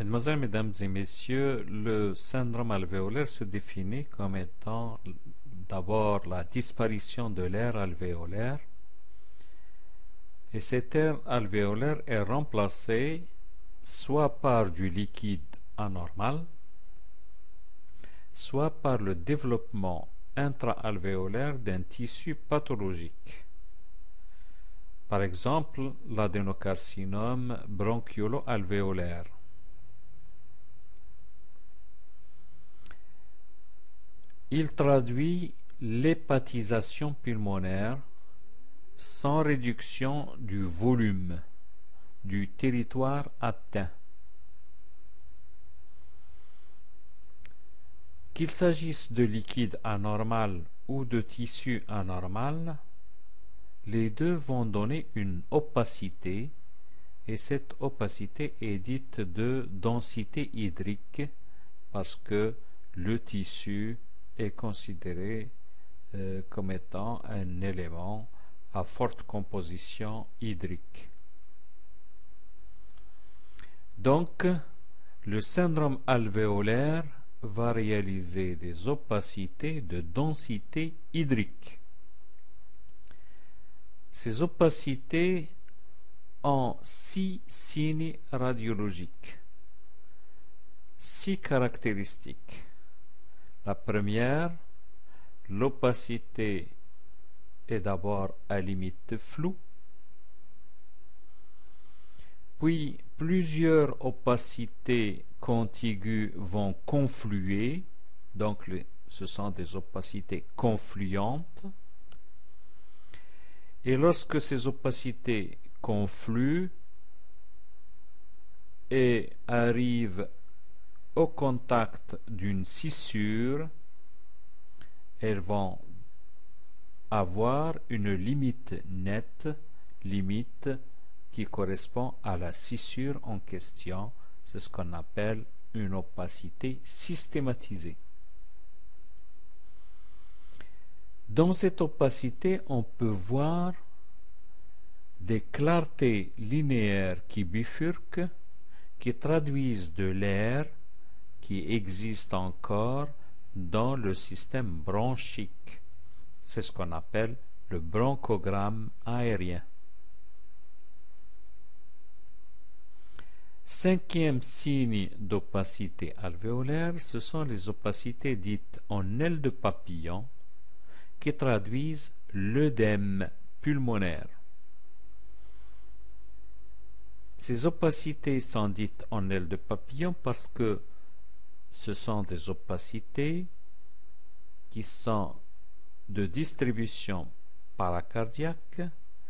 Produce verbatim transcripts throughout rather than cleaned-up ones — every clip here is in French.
Mesdemoiselles, Mesdames et Messieurs, le syndrome alvéolaire se définit comme étant d'abord la disparition de l'air alvéolaire, et cet air alvéolaire est remplacé soit par du liquide anormal, soit par le développement intra-alvéolaire d'un tissu pathologique. Par exemple, l'adénocarcinome bronchiolo-alvéolaire. Il traduit l'hépatisation pulmonaire sans réduction du volume du territoire atteint. Qu'il s'agisse de liquide anormal ou de tissu anormal, les deux vont donner une opacité, et cette opacité est dite de densité hydrique parce que le tissu est considéré euh, comme étant un élément à forte composition hydrique. Donc, le syndrome alvéolaire va réaliser des opacités de densité hydrique. Ces opacités ont six signes radiologiques, six caractéristiques. La première, l'opacité est d'abord à limite floue, puis plusieurs opacités contiguës vont confluer, donc les, ce sont des opacités confluentes, et lorsque ces opacités confluent et arrivent au contact d'une scissure, elles vont avoir une limite nette, limite qui correspond à la scissure en question. C'est ce qu'on appelle une opacité systématisée. Dans cette opacité, on peut voir des clartés linéaires qui bifurquent, qui traduisent de l'air qui existe encore dans le système bronchique. C'est ce qu'on appelle le bronchogramme aérien. Cinquième signe d'opacité alvéolaire, ce sont les opacités dites en aile de papillon qui traduisent l'œdème pulmonaire. Ces opacités sont dites en aile de papillon parce que ce sont des opacités qui sont de distribution paracardiaque,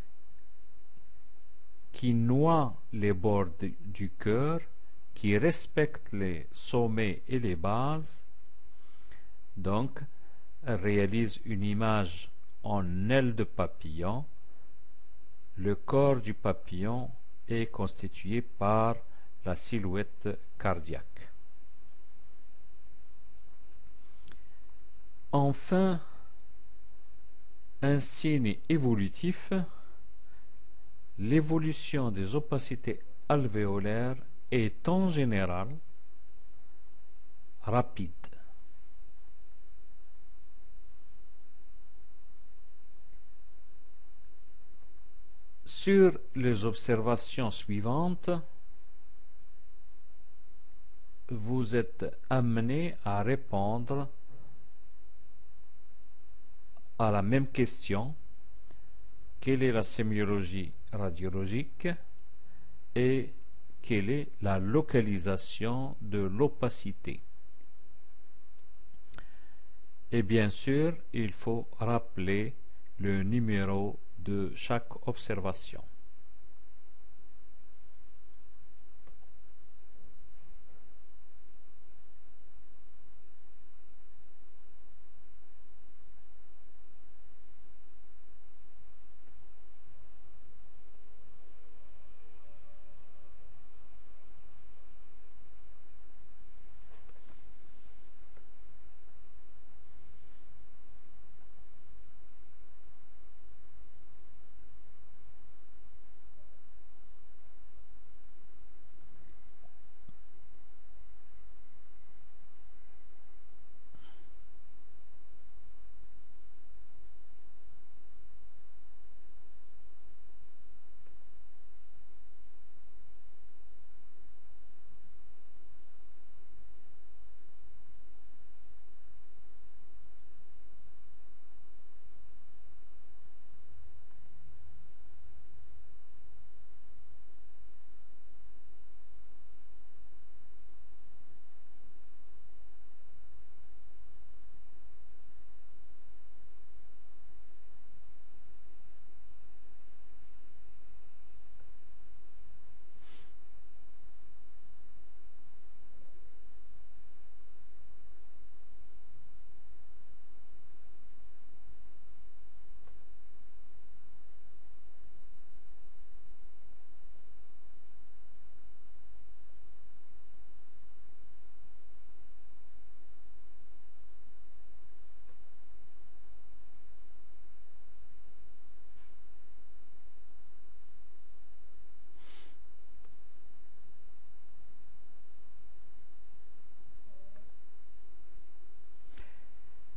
qui noient les bords du cœur, qui respectent les sommets et les bases, donc réalisent une image en aile de papillon. Le corps du papillon est constitué par la silhouette cardiaque. Enfin, un signe évolutif, l'évolution des opacités alvéolaires est en général rapide. Sur les observations suivantes, vous êtes amené à répondre à la même question: quelle est la sémiologie radiologique et quelle est la localisation de l'opacité? Et bien sûr, il faut rappeler le numéro de chaque observation.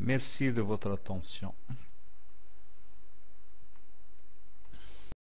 Merci de votre attention.